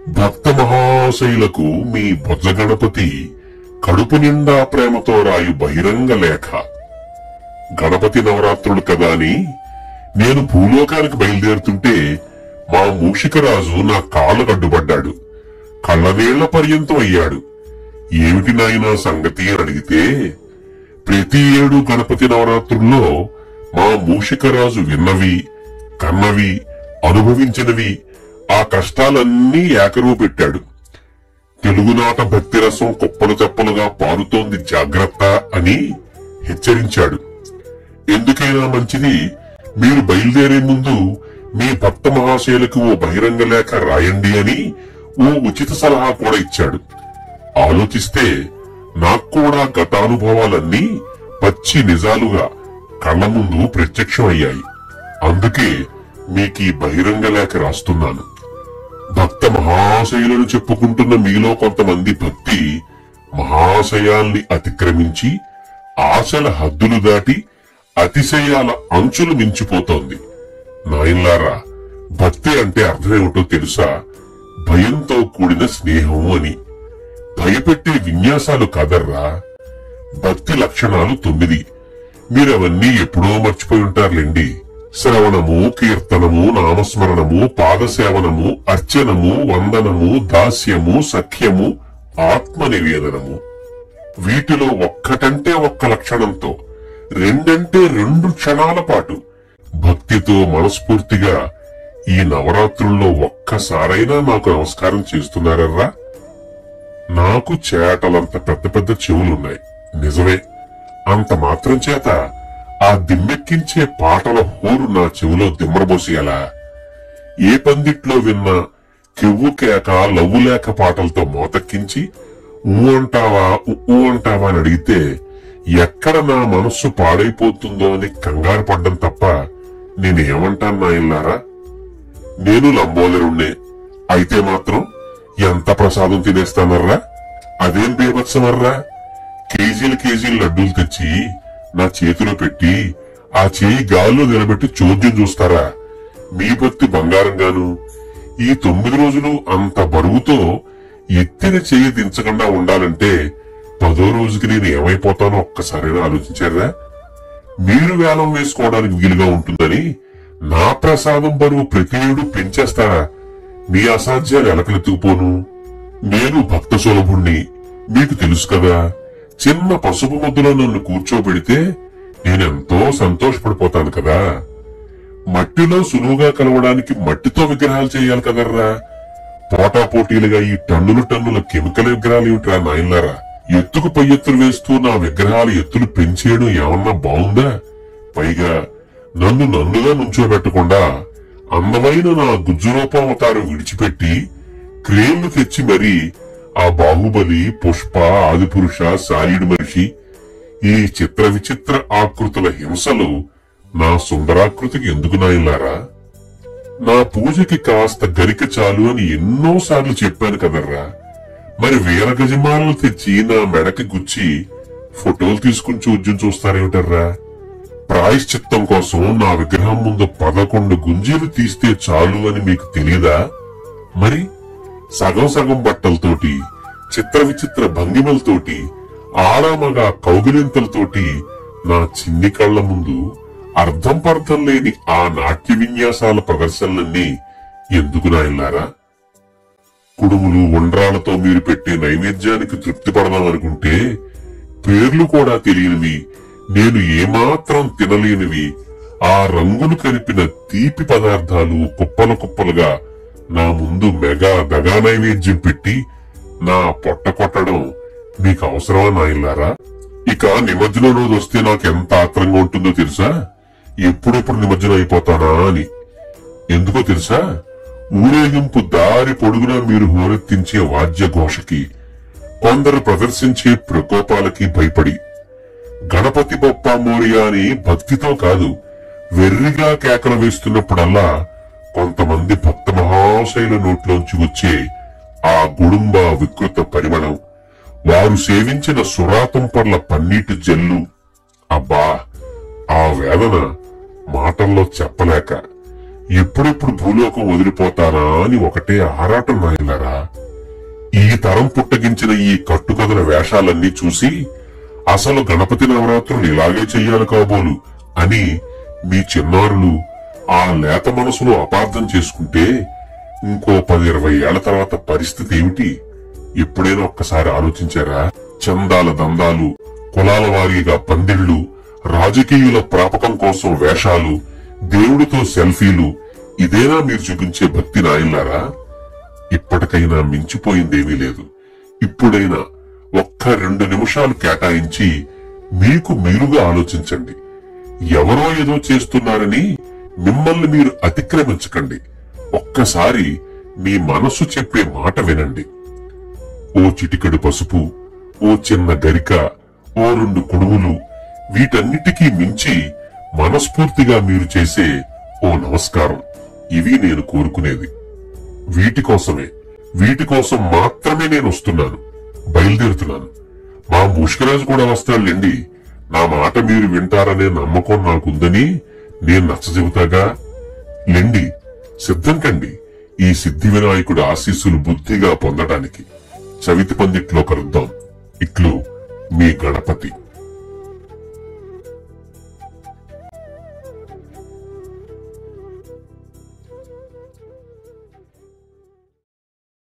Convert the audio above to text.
భక్త మహాశైలకు మీ బొజ్జగణపతి కడుపు నిండా ప్రేమతో రాయు బహిరంగ లేఖ. గణపతి నవరాత్రులు కదా అని నేను భూలోకానికి బయలుదేరుతుంటే మా మూషికరాజు నా కాళ్ళు కడ్డుపడ్డాడు. కళ్ళనీళ్ల పర్యంతం అయ్యాడు. ఏమిటి నాయనా సంగతి అని అడిగితే, ప్రతి ఏడు గణపతి నవరాత్రుల్లో మా మూషికరాజు విన్నవి, కన్నవి, అనుభవించినవి ఆ కష్టాలన్నీ ఏకరువు పెట్టాడు. తెలుగునాట భక్తిరసం కుప్పలు తెప్పలుగా పారుతోంది, జాగ్రత్త అని హెచ్చరించాడు. ఎందుకైనా మంచిది, మీరు బయలుదేరే ముందు మీ భక్త మహాశయులకు ఓ బహిరంగ లేఖ రాయండి అని ఓ ఉచిత సలహా కూడా ఇచ్చాడు. ఆలోచిస్తే నాకు కూడా గతానుభవాలన్నీ పచ్చి నిజాలుగా కళ్ళ ముందు ప్రత్యక్షమయ్యాయి. అందుకే మీకీ బహిరంగ లేఖ రాస్తున్నాను. భక్త మహాశయులను చెప్పుకుంటున్న మీలో కొంతమంది భక్తి మహాశయాల్ని అతిక్రమించి ఆశల హద్దులు దాటి అతిశయాల అంచులు మించిపోతోంది. నాయన్లారా, భక్తి అంటే అర్థమేమిటో తెలుసా? భయంతో కూడిన స్నేహం అని. భయపెట్టే విన్యాసాలు కాదర్రా. భక్తి లక్షణాలు 9. మీరవన్నీ ఎప్పుడో మర్చిపోయి ఉంటారులేండి. శ్రవణము, కీర్తనము, నామస్మరణము, పాదసేవనము, అర్చనము, వందనము, దాస్యము, సఖ్యము, ఆత్మ నివేదనము. వీటిలో ఒక్కటంటే ఒక్క లక్షణంతో, రెండంటే 2 క్షణాల పాటు భక్తితో మనస్ఫూర్తిగా ఈ నవరాత్రుల్లో ఒక్కసారైనా నాకు నమస్కారం చేస్తున్నారర్రా? నాకు చేటలంత పెద్ద పెద్ద చెవులున్నాయి, నిజమే. అంత మాత్రం చేత ఆ దిమ్మెక్కించే పాటల హోరు నా చెవులో దిమ్మరబోసేయాలా? ఏ పందిట్లో విన్నా కెవ్వు కేక, లవ్వు లేక పాటలతో మోతెక్కించి ఊ అంటావా అని అడిగితే ఎక్కడ నా మనస్సు పాడైపోతుందో అని కంగారు పడ్డం తప్ప నేనేమంటాను నాయన్లారా? నేను లంబోదరుణ్ణే అయితే మాత్రం ఎంత ప్రసాదం తినేస్తానర్రా? అదేం బీభత్సమర్రా? కేజీలు లడ్డూలు తెచ్చి నా చేతిలో పెట్టి ఆ చేయి గాల్లో నిలబెట్టి చోద్యం చూస్తారా? మీ భక్తి బంగారంగాను. ఈ 9 రోజులు అంత బరువుతో ఎత్తిన చేయి దించకుండా ఉండాలంటే 10వ రోజుకి నేను ఏమైపోతానో ఒక్కసారైనా ఆలోచించారా? మీరు వేలం వేసుకోవడానికి వీలుగా ఉంటుందని నా ప్రసాదం బరువు ప్రతి ఏడు పెంచేస్తారా? మీ అసాధ్యాలు ఎలకలెత్తుకుపోను. నేను భక్త సులభుణ్ణి, మీకు తెలుసు కదా. చిన్న పసుపు ముద్దలో నన్ను కూర్చోబెడితే నేనెంతో సంతోషపడిపోతాను కదా. మట్టిలో సులువుగా కలవడానికి మట్టితో విగ్రహాలు చేయాలి కదర్రా. పోటాపోటీలుగా ఈ టన్నుల కెమికల్ విగ్రహాలు ఏమిట్రా నాయన్లారా? ఎత్తుకు పై ఎత్తులు వేస్తూ నా విగ్రహాల ఎత్తులు పెంచేయడం ఏమన్నా బాగుందా? పైగా నన్నుగా నుంచోబెట్టకుండా అందమైన నా గుజ్జు రూపావతారం విడిచిపెట్టి క్రేన్లు తెచ్చి మరీ ఆ బాహుబలి, పుష్ప, ఆదిపురుష, సాలీడు మనిషి ఈ చిత్ర విచిత్ర ఆకృతుల హింసలు నా సుందరాకృతికి ఎందుకు నాయన్లారా? నా పూజకి కాస్త గరిక చాలు అని ఎన్నోసార్లు చెప్పాను కదర్రా. మరి వేల గజమాలను తెచ్చి నా మెడకి గుచ్చి ఫోటోలు తీసుకుని చూద్యం చూస్తారేమిటర్రా? ప్రాయశ్చిత్తం కోసం నా విగ్రహం ముందు 11 గుంజీలు తీస్తే చాలు అని మీకు తెలీదా? మరి సగం బట్టలతోటి, చిత్ర విచిత్ర భంగిమలతోటి, ఆడామగా కౌగిలింతలతోటి నా చిన్ని కళ్ల ముందు అర్థం పర్థం లేని ఆ నాట్య విన్యాసాల ప్రదర్శనలన్నీ ఎందుకు నాయన్లారా? కుడుములు, ఉండ్రాలతో మీరు పెట్టే నైవేద్యానికి తృప్తి పడదామనుకుంటే పేర్లు కూడా తెలియనివి, నేను ఏమాత్రం తినలేనివి ఆ రంగులు కలిపిన తీపి పదార్థాలు కుప్పలుగా నా ముందు దగా నైవేద్యం పెట్టి నా పొట్ట కొట్టడం మీకు అవసరమా నాయన్లారా? ఇక నిమజ్జనం రోజు వస్తే నాకెంత ఆత్రంగా ఉంటుందో తెలుసా? ఎప్పుడెప్పుడు నిమజ్జనం అయిపోతానా అని. ఎందుకో తెలుసా? ఊరేగింపు దారి పొడుగునా మీరు హోరెత్తించే వాద్య ఘోషకి, కొందరు ప్రదర్శించే ప్రకోపాలకి భయపడి, గణపతి బొప్ప మోరియా అని భక్తితో కాదు వెర్రిగా కేకలు వేస్తున్నప్పుడల్లా కొంతమంది భక్త మహాశైల నోట్లోంచి వచ్చే ఆ గుడుంబ వికృత పరిమళం, వారు సేవించిన సురాతం పర్ల పన్నీటి జల్లు, అబ్బా ఆ వేదన మాటల్లో చెప్పలేక ఎప్పుడెప్పుడు భూలోకం వదిలిపోతానా అని ఒకటే ఆరాటం నాయనలారా. ఈ తరం పుట్టగించిన ఈ కట్టుకథల వేషాలన్నీ చూసి అసలు గణపతి నవరాత్రులు ఇలాగే చెయ్యాలి కాబోలు అని మీ చిన్నారులు ఆ లేత మనసులో అపార్థం చేసుకుంటే ఇంకో 10-20 ఏళ్ల తర్వాత పరిస్థితి ఏమిటి? ఎప్పుడైనా ఒక్కసారి ఆలోచించారా? చందాల దందాలు, కులాల వారీగా పందిళ్లు, రాజకీయుల ప్రాపకం కోసం వేషాలు, దేవుడితో సెల్ఫీలు, ఇదేనా మీరు చూపించే భక్తి నాయనలారా? ఇప్పటికైనా మించిపోయిందేమీ లేదు. ఇప్పుడైనా ఒక్క 2 నిమిషాలు కేటాయించి మీకు మీరుగా ఆలోచించండి. ఎవరో ఏదో చేస్తున్నారని మిమ్మల్ని మీరు అతిక్రమించకండి. ఒక్కసారి మీ మనస్సు చెప్పే మాట వినండి. ఓ చిటికెడు పసుపు, ఓ చిన్న గరిక, ఓ 2 కొడుములు, వీటన్నిటికీ మించి మనస్ఫూర్తిగా మీరు చేసే ఓ నమస్కారం, ఇవి నేను కోరుకునేది. వీటి కోసం మాత్రమే నేను వస్తున్నాను, బయలుదేరుతున్నాను. మా ముష్కరాజు కూడా వస్తాడులేండి. నా మాట మీరు వింటారనే నమ్మకం నాకుందని నేను నచ్చచెబుతాగా. లెండి, సిద్ధం కండి ఈ సిద్ధి వినాయకుడి ఆశీస్సులు బుద్ధిగా పొందడానికి. చవితి పందిట్లో కలుద్దాం. ఇట్లు మీ గణపతి.